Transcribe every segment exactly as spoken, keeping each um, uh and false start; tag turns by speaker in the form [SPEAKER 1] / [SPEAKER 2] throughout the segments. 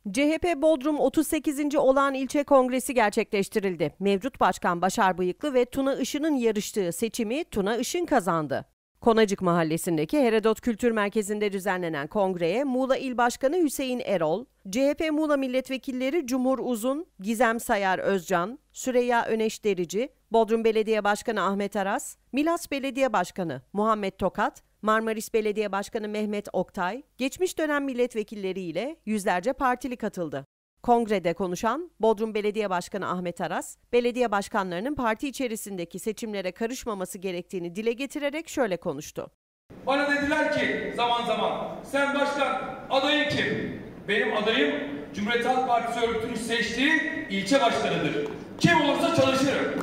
[SPEAKER 1] C H P Bodrum otuz sekizinci Olağan İlçe Kongresi gerçekleştirildi. Mevcut Başkan Başar Bıyıklı ve Tuna Işın'ın yarıştığı seçimi Tuna Işın kazandı. Konacık Mahallesi'ndeki Herodot Kültür Merkezi'nde düzenlenen kongreye Muğla İl Başkanı Hüseyin Erol, C H P Muğla Milletvekilleri Cumhur Uzun, Gizem Sayar Özcan, Süreyya Öneş Derici, Bodrum Belediye Başkanı Ahmet Aras, Milas Belediye Başkanı Muhammed Tokat, Marmaris Belediye Başkanı Mehmet Oktay, geçmiş dönem milletvekilleriyle yüzlerce partili katıldı. Kongrede konuşan Bodrum Belediye Başkanı Ahmet Aras, belediye başkanlarının parti içerisindeki seçimlere karışmaması gerektiğini dile getirerek şöyle konuştu.
[SPEAKER 2] Bana dediler ki zaman zaman, sen başkan adayın kim? Benim adayım Cumhuriyet Halk Partisi örgütünün seçtiği ilçe başkanıdır. Kim olursa çalışırım.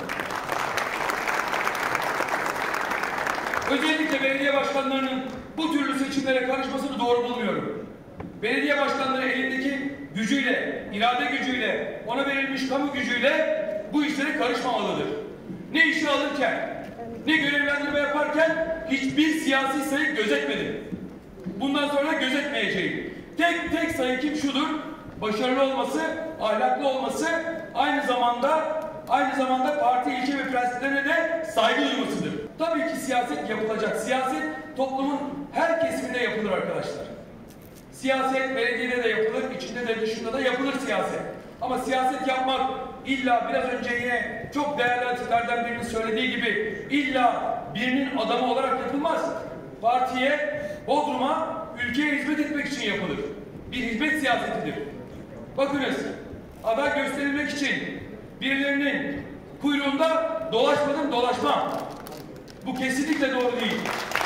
[SPEAKER 2] Özellikle belediye başkanlarının bu türlü seçimlere karışmasını doğru bulmuyorum. Belediye başkanları elindeki gücüyle, irade gücüyle, ona verilmiş kamu gücüyle bu işlere karışmamalıdır. Ne işe alırken, ne görevlendirme yaparken hiçbir siyasi sayı gözetmedim. Bundan sonra gözetmeyeceğim. Tek tek sayı kim şudur, başarılı olması, ahlaklı olması, aynı zamanda aynı zamanda parti ilke ve prensiplerine de saygı duymasıdır. Tabii ki siyaset yapılacak. Siyaset toplumun her kesiminde yapılır arkadaşlar. Siyaset belediyede de yapılır, içinde de dışında da yapılır siyaset. Ama siyaset yapmak illa biraz önce yine çok değerli atıklardan birinin söylediği gibi illa birinin adamı olarak yapılmaz. Partiye, Bodrum'a, ülkeye hizmet etmek için yapılır. Bir hizmet siyasetidir. Bakınız, aday gösterilmek için birilerinin kuyruğunda dolaşmadım, dolaşmam. Bu kesinlikle doğru değil.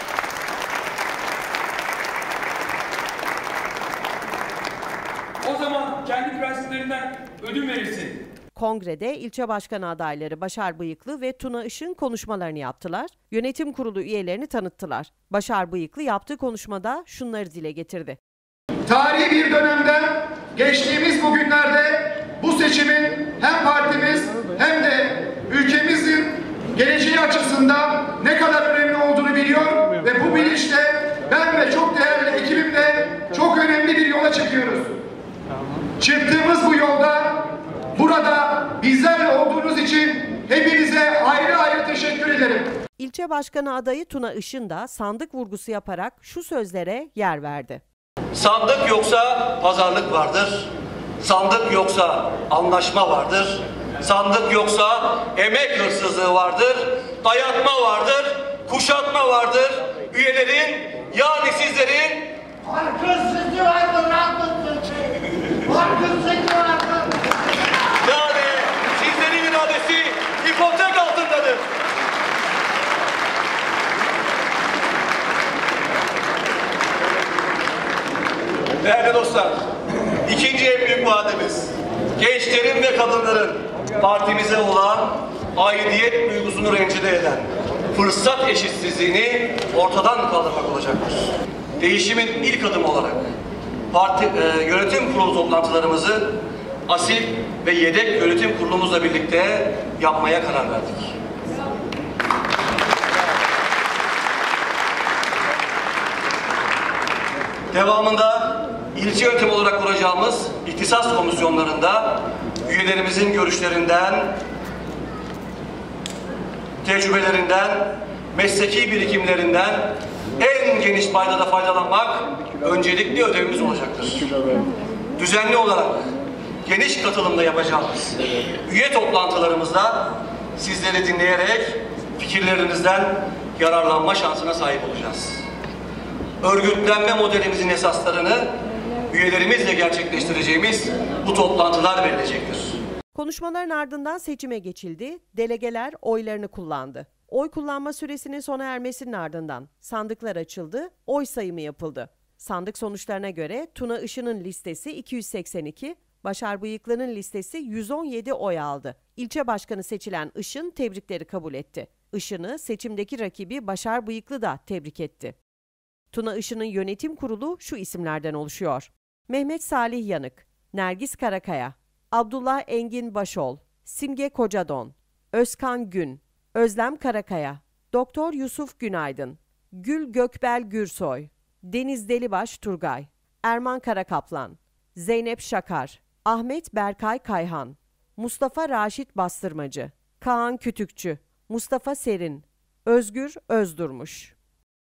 [SPEAKER 2] O zaman kendi prensiplerinden ödün verilsin.
[SPEAKER 1] Kongrede ilçe başkanı adayları Başar Bıyıklı ve Tuna Işın konuşmalarını yaptılar. Yönetim kurulu üyelerini tanıttılar. Başar Bıyıklı yaptığı konuşmada şunları dile getirdi.
[SPEAKER 3] Tarihi bir dönemden geçtiğimiz bugünlerde bu seçimin hem partimiz hem de ülkemizin geleceği açısından ne kadar önemli olduğunu biliyor ve bu bilinçle ben ve çok değerli ekibimle çok önemli bir yola çıkıyoruz. Çıktığımız bu yolda burada bizlerle olduğunuz için hepinize ayrı ayrı teşekkür ederim.
[SPEAKER 1] İlçe başkanı adayı Tuna Işın da sandık vurgusu yaparak şu sözlere yer verdi.
[SPEAKER 4] Sandık yoksa pazarlık vardır. Sandık yoksa anlaşma vardır. Sandık yoksa emek hırsızlığı vardır. Dayatma vardır. Kuşatma vardır. Üyelerin yani sizlerin
[SPEAKER 5] haksızlığı vardır. Haksızlığı vardır.
[SPEAKER 4] Yani sizlerin iradesi hipotek altındadır. Değerli dostlar, ikinci en büyük vaadimiz, gençlerin ve kadınların partimize olan aidiyet duygusunu rencide eden fırsat eşitsizliğini ortadan kaldırmak olacaktır. Değişimin ilk adımı olarak parti e, yönetim kurulu toplantılarımızı asil ve yedek yönetim kurulumuzla birlikte yapmaya karar verdik. Devamında ilçe yönetim olarak kuracağımız ihtisas komisyonlarında üyelerimizin görüşlerinden, tecrübelerinden, mesleki birikimlerinden en geniş paydada faydalanmak öncelikli ödevimiz olacaktır. Düzenli olarak geniş katılımda yapacağımız üye toplantılarımızda sizleri dinleyerek fikirlerinizden yararlanma şansına sahip olacağız. Örgütlenme modelimizin esaslarını üyelerimizle gerçekleştireceğimiz bu toplantılar verilecektir.
[SPEAKER 1] Konuşmaların ardından seçime geçildi. Delegeler oylarını kullandı. Oy kullanma süresinin sona ermesinin ardından sandıklar açıldı, oy sayımı yapıldı. Sandık sonuçlarına göre Tuna Işın'ın listesi iki yüz seksen iki, Başar Bıyıklı'nın listesi yüz on yedi oy aldı. İlçe başkanı seçilen Işın tebrikleri kabul etti. Işın'ı seçimdeki rakibi Başar Bıyıklı da tebrik etti. Tuna Işın'ın yönetim kurulu şu isimlerden oluşuyor. Mehmet Salih Yanık, Nergis Karakaya, Abdullah Engin Başol, Simge Kocadon, Özkan Gün, Özlem Karakaya, Doktor Yusuf Günaydın, Gül Gökbel Gürsoy, Deniz Delibaş Turgay, Erman Karakaplan, Zeynep Şakar, Ahmet Berkay Kayhan, Mustafa Raşit Bastırmacı, Kaan Kütükçü, Mustafa Serin, Özgür Özdurmuş.